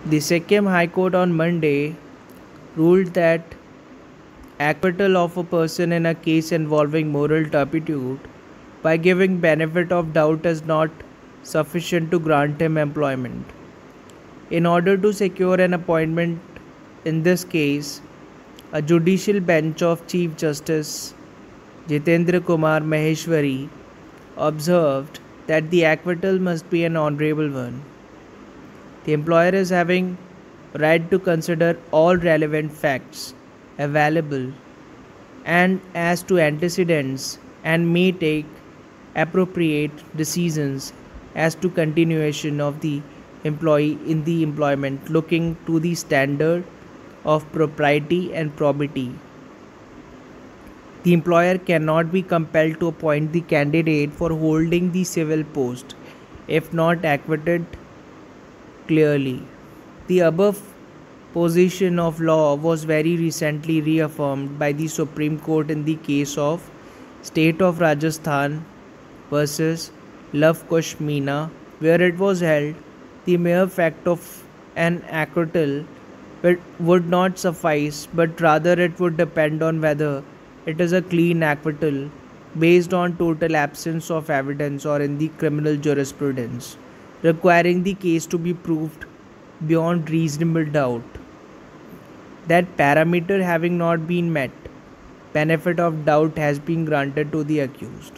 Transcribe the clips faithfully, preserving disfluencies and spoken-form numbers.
The Sikkim High Court on Monday ruled that acquittal of a person in a case involving moral turpitude by giving benefit of doubt is not sufficient to grant him employment. In order to secure an appointment in this case, a judicial bench of Chief Justice Jitendra Kumar Maheshwari observed that the acquittal must be an honorable one. The employer is having right to consider all relevant facts available and as to antecedents and may take appropriate decisions as to continuation of the employee in the employment looking to the standard of propriety and probity. The employer cannot be compelled to appoint the candidate for holding the civil post if not acquitted clearly. The above position of law was very recently reaffirmed by the Supreme Court in the case of State of Rajasthan versus Love Kush Meena, where it was held the mere fact of an acquittal would not suffice, but rather it would depend on whether it is a clean acquittal based on total absence of evidence or in the criminal jurisprudence, requiring the case to be proved beyond reasonable doubt. That parameter having not been met, benefit of doubt has been granted to the accused.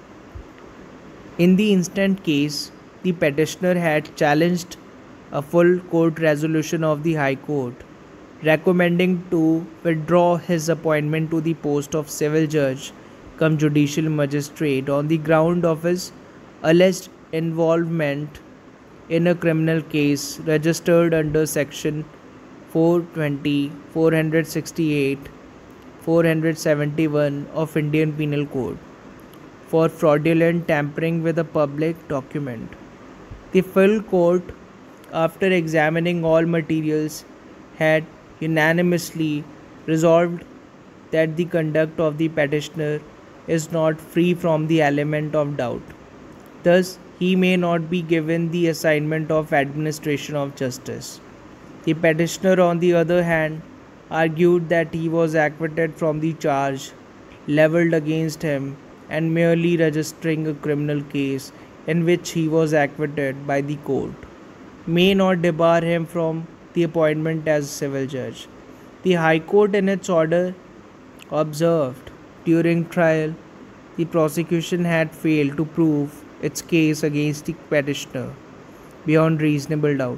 In the instant case, the petitioner had challenged a full court resolution of the High Court, recommending to withdraw his appointment to the post of civil judge cum judicial magistrate on the ground of his alleged involvement in a criminal case registered under section four twenty, four sixty-eight, four seventy-one of Indian Penal Code for fraudulent tampering with a public document. The full court, after examining all materials, had unanimously resolved that the conduct of the petitioner is not free from the element of doubt. Thus, he may not be given the assignment of administration of justice. The petitioner, on the other hand, argued that he was acquitted from the charge levelled against him and merely registering a criminal case in which he was acquitted by the court may not debar him from the appointment as civil judge. The High Court, in its order, observed during trial the prosecution had failed to prove its case against the petitioner beyond reasonable doubt,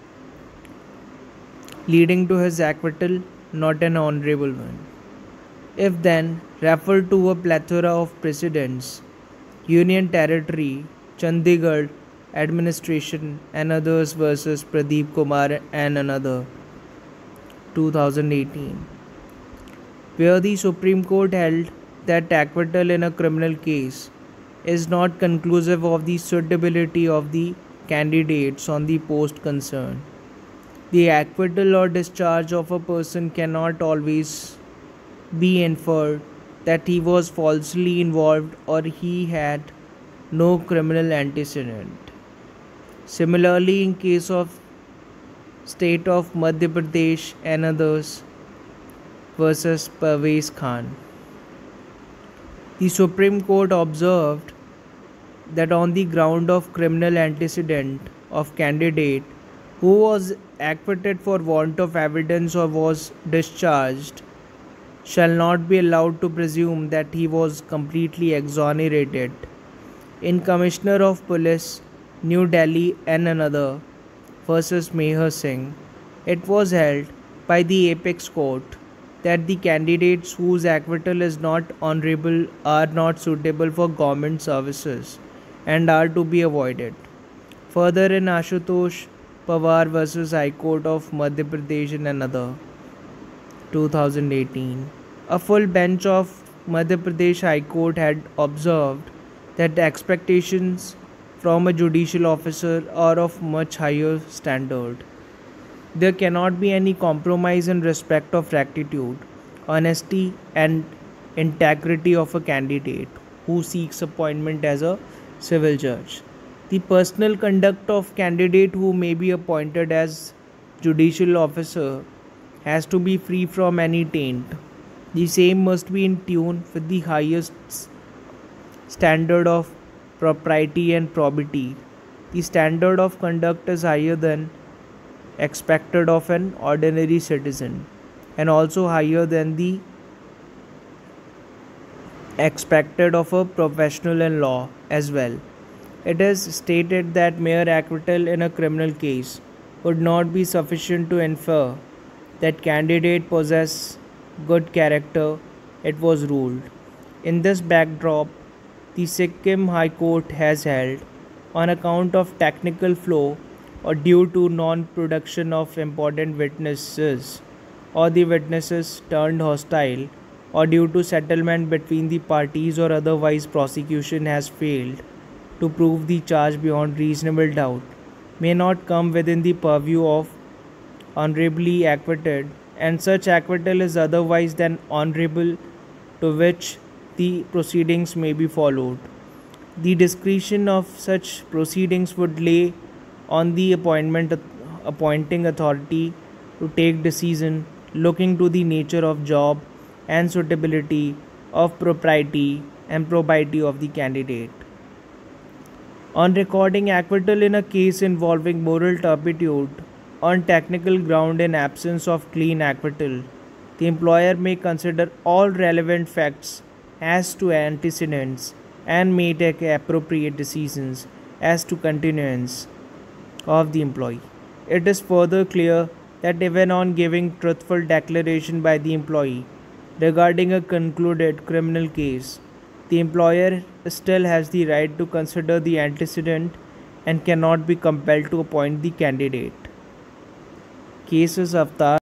leading to his acquittal, not an honorable one. If then referred to a plethora of precedents, Union Territory, Chandigarh Administration and others versus Pradeep Kumar and another, two thousand eighteen, where the Supreme Court held that acquittal in a criminal case is not conclusive of the suitability of the candidates on the post concerned. The acquittal or discharge of a person cannot always be inferred that he was falsely involved or he had no criminal antecedent. Similarly, in case of State of Madhya Pradesh and others versus Pervez Khan, the Supreme Court observed that on the ground of criminal antecedent of candidate who was acquitted for want of evidence or was discharged shall not be allowed to presume that he was completely exonerated. In Commissioner of Police, New Delhi and another versus Meher Singh, it was held by the Apex Court that the candidates whose acquittal is not honorable are not suitable for government services and are to be avoided. Further, in Ashutosh Pawar versus High Court of Madhya Pradesh and another, two thousand eighteen, a full bench of Madhya Pradesh High Court had observed that the expectations from a judicial officer are of much higher standard. There cannot be any compromise in respect of rectitude, honesty and integrity of a candidate who seeks appointment as a civil judge. The personal conduct of candidate who may be appointed as judicial officer has to be free from any taint. The same must be in tune with the highest s- standard of propriety and probity. The standard of conduct is higher than expected of an ordinary citizen and also higher than the expected of a professional in law as well. It is stated that mere acquittal in a criminal case would not be sufficient to infer that candidate possess good character, it was ruled. In this backdrop, the Sikkim High Court has held, on account of technical flaw or due to non production of important witnesses, or the witnesses turned hostile, or due to settlement between the parties, or otherwise prosecution has failed to prove the charge beyond reasonable doubt, may not come within the purview of honorably acquitted, and such acquittal is otherwise than honorable, to which the proceedings may be followed. The discretion of such proceedings would lay on the appointment appointing authority to take decision looking to the nature of job and suitability of propriety and probity of the candidate. On recording acquittal in a case involving moral turpitude on technical ground in absence of clean acquittal, the employer may consider all relevant facts as to antecedents and may take appropriate decisions as to continuance of the employee. It is further clear that even on giving truthful declaration by the employee regarding a concluded criminal case, the employer still has the right to consider the antecedent and cannot be compelled to appoint the candidate. Cases Avatar